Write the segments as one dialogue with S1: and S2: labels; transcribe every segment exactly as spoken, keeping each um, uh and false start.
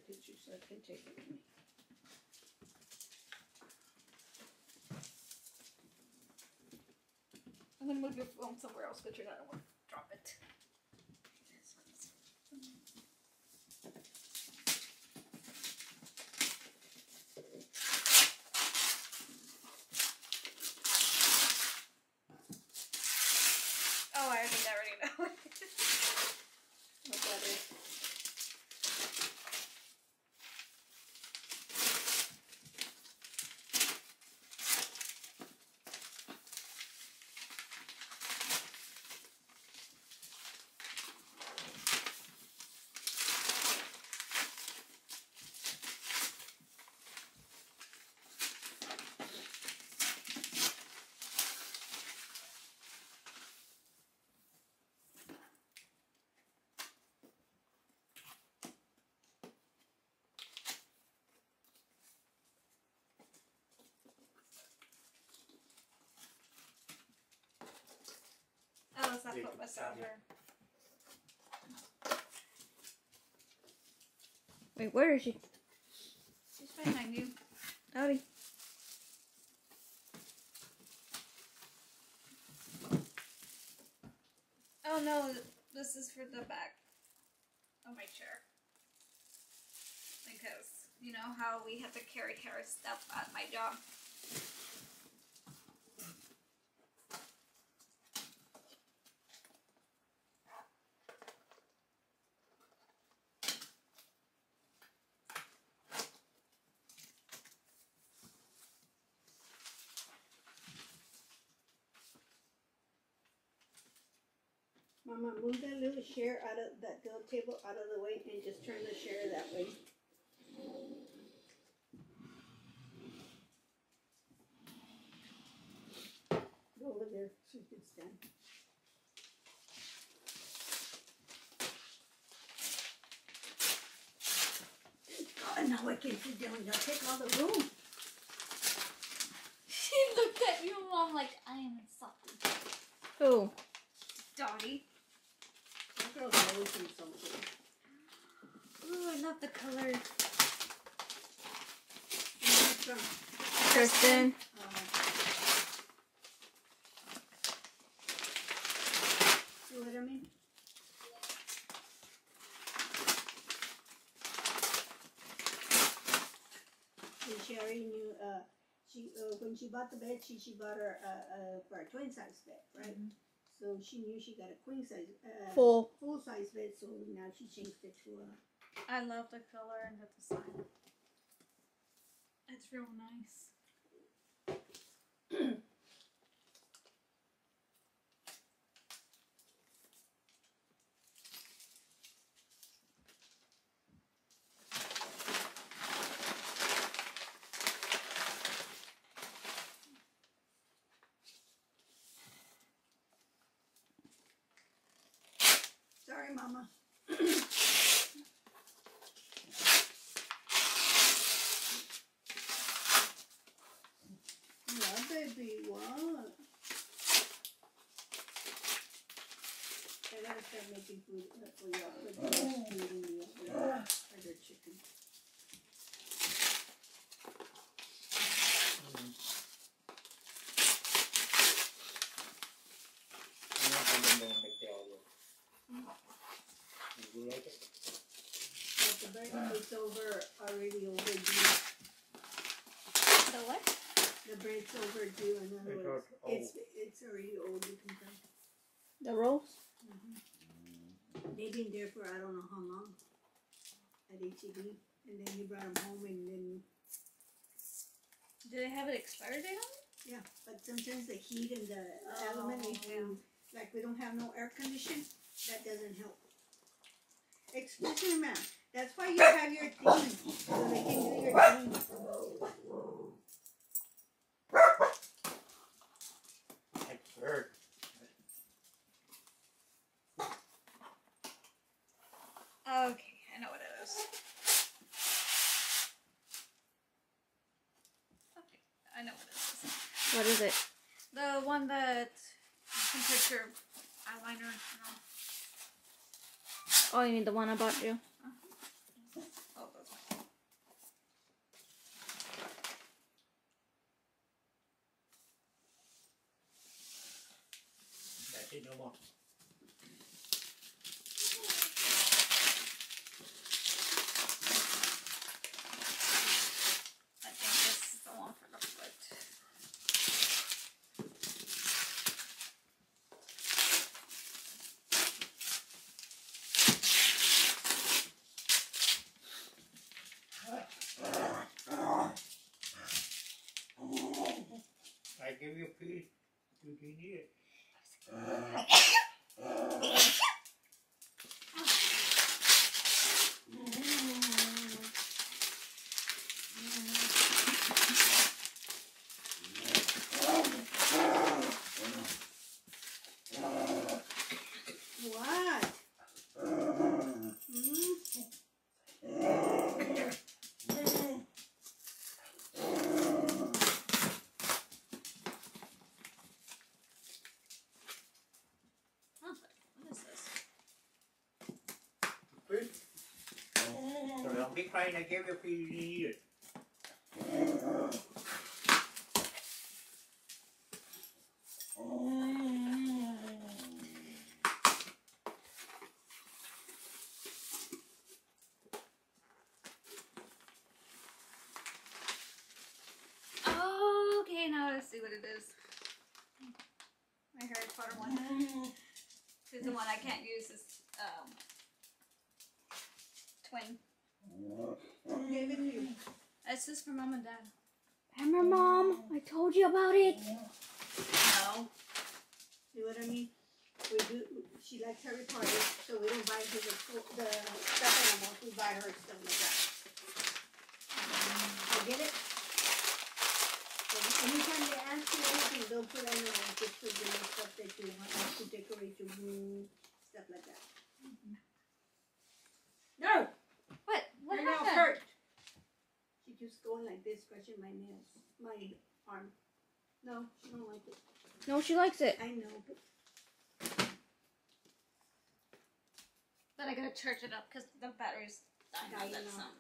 S1: picture so I can take it with me.
S2: I'm gonna move your phone somewhere else, but you're not gonna drop it. Oh, I think I already know it.
S1: What that is?
S2: Oh, let's not put myself there.
S3: Wait, where is she?
S2: She's behind you.
S3: Howdy.
S2: Oh no, this is for the back of my chair. Because, you know how we have to carry her stuff at my job.
S1: Mama, move that little chair out of that little table out of the way and just turn the chair that way. Go over there so you can stand. God, now I can sit down. Y'all take all the room.
S2: She looked at you, Mom, like, I am insulted.
S3: Who?
S2: Dottie.
S1: That girl's always insulted.
S2: Ooh, I love the color.
S3: Kristen.
S1: Uh, see what I mean? And she already knew, uh, she, uh, when she bought the bed, she, she bought her, uh, uh, for a twin size bed, right?
S2: Mm-hmm.
S1: So she knew she got a queen size, uh,
S3: Full.
S1: full size bed, so now she changed it to a.
S2: I love the color and the design. It's real nice.
S1: Sorry, Mama. Yeah, baby, what? I gotta start making food uh, for y'all. Put the food in the oven for the chicken.
S4: You like it?
S1: But the bread is over, already overdue.
S2: The what?
S1: The bread's overdue, in other
S4: It's
S1: words.
S4: old.
S1: It's, it's already old, you can tell.
S3: The rolls?
S1: Mm-hmm. They've been there for I don't know how long at H E B, and then you brought them home, and then
S2: Do they have an expiry date on it?
S1: yeah. But sometimes the heat and the
S2: Oh,
S1: element, if
S2: yeah.
S1: you like, we don't have no air condition, that doesn't help. Excuse me, ma'am. That's why you have your thing, so they can do your thing.
S4: It's hurt.
S2: Okay, I know what it is. Okay, I know what it is.
S3: What is it?
S2: The one that you can put your eyeliner, you know.
S3: Oh, you mean the one I bought you?
S2: Oh, that's fine.
S4: it no more.
S2: I think this is the one for the foot.
S4: I give you a piece. You can eat it.
S1: What? Hmm?
S2: Oh, what is this?
S4: Fish? So don't be crying. I gave you a piece. You can eat it.
S2: Oh, okay, now I see what it is. My Harry Potter one. This is the one I can't use. Is um, twin.
S1: Who gave it to you?
S2: This is for mom and dad.
S3: Remember, Mom? I told you about it.
S2: No.
S1: See what I mean? We do. She likes Harry Potter, so we don't buy her the, the stuff anymore. We buy her stuff like that. You get it? So anytime they ask you anything, don't put on your own. Just put the stuff that you want to decorate your room, stuff like that. No,
S2: What? What
S1: your nails
S2: happened?
S1: hurt. She keeps going like this, scratching my nails, my arm. No, she don't like it.
S3: No, she likes it.
S1: I know, but
S2: But I gotta charge it up because the battery's dying on
S1: Dying
S2: that
S1: out.
S2: sound.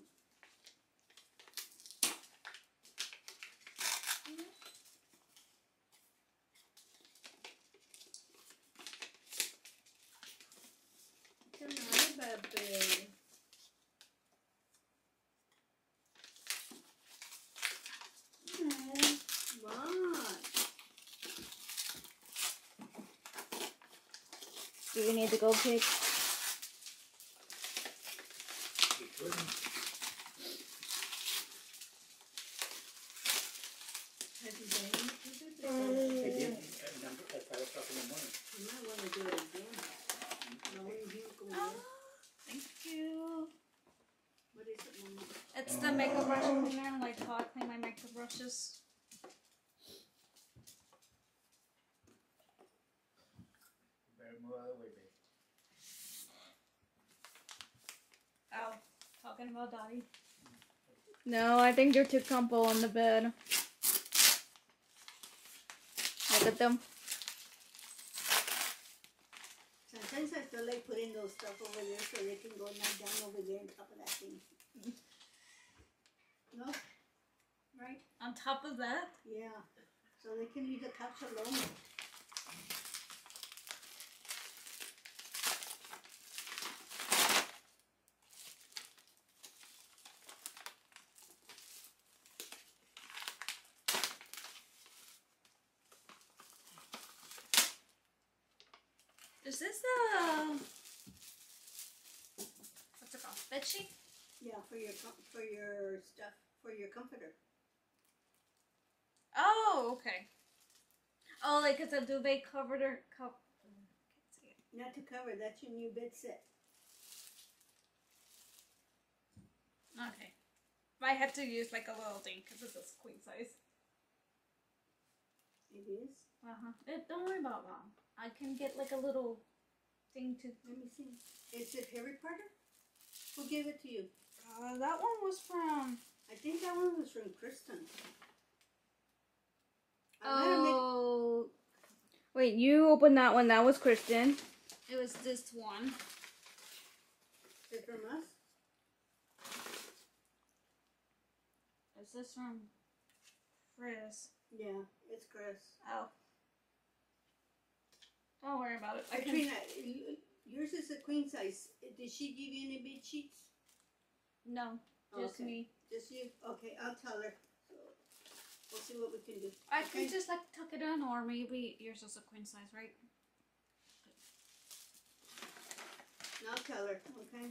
S1: come on, baby. What?
S3: Do you need to go pick?
S4: You couldn't.
S1: Have you done it with it?
S4: I did at number at five o'clock in the morning.
S1: You might want to do it again. No, you go
S2: Oh,
S1: there.
S2: thank you.
S1: What is it, Mama?
S2: It's the makeup brush cleaner, like how I clean my makeup brushes.
S4: Better move out of the way, babe.
S2: Oh, talking about Dottie.
S3: No, I think they're too comfortable on the bed. Look at them.
S1: Sometimes I feel like putting those stuff over there so they can go knock down over there on top of that thing. No? Right?
S2: On top of that,
S1: Yeah. So they can leave the couch alone.
S2: is this the what's it called? Bed sheet?
S1: Yeah, for your com- for your stuff, for your comforter.
S2: Oh, okay. Oh, like it's a duvet covered or co- can't see it.
S1: Not to cover, that's your new bed set.
S2: Okay. I had to use like a little thing because it's a queen size.
S1: It is.
S2: Uh huh. Don't worry about mom. I can get like a little thing to.
S1: Let me see. Is it Harry Potter? Who gave it to you?
S2: Uh, that one was from.
S1: I think that one was from Kristen. I'm gonna make-
S2: Oh,
S3: Wait, you opened that one. That was Kristen.
S2: it was this one.
S1: Is it from us?
S2: Is this from Chris?
S1: Yeah, it's Chris.
S2: Oh. Don't worry about it. I can.
S1: Katrina, y- yours is a queen size. Did she give you any bed sheets?
S2: No, just
S1: Okay.
S2: me.
S1: Just you? Okay, I'll tell her. So we'll see what we can do.
S2: I
S1: Okay.
S2: can just like tuck it in, or maybe yours is a queen size, right?
S1: I'll tell her, okay?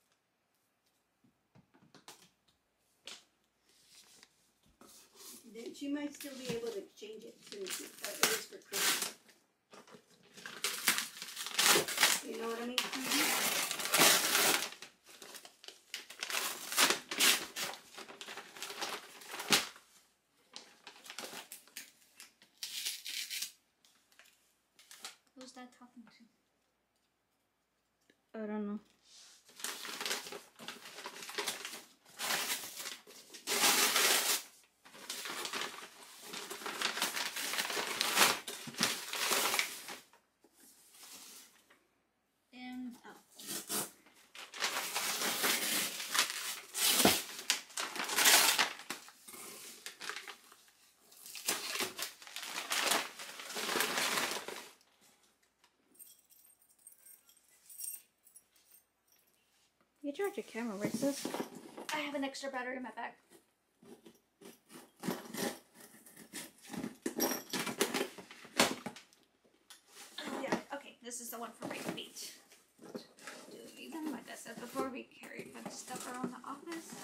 S1: Then she might still be able to exchange it since it uh, it is for Christmas. You know what I mean?
S2: Who's that talking to?
S3: I don't know.
S2: In, out.
S3: You charge your camera, right, sis?
S2: I have an extra battery in my bag. Oh, yeah, okay, this is the one for my feet. Do leave them, like I said before, we carry much stuff around the office.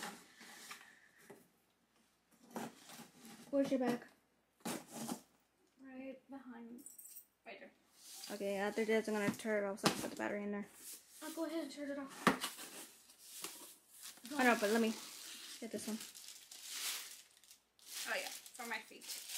S3: Where's your bag?
S2: Right behind, right there.
S3: Okay, after this, I'm gonna turn it off so I can put the battery in there.
S2: I'll go ahead and turn it off.
S3: I know, but let me get this one.
S2: Oh yeah, for my feet.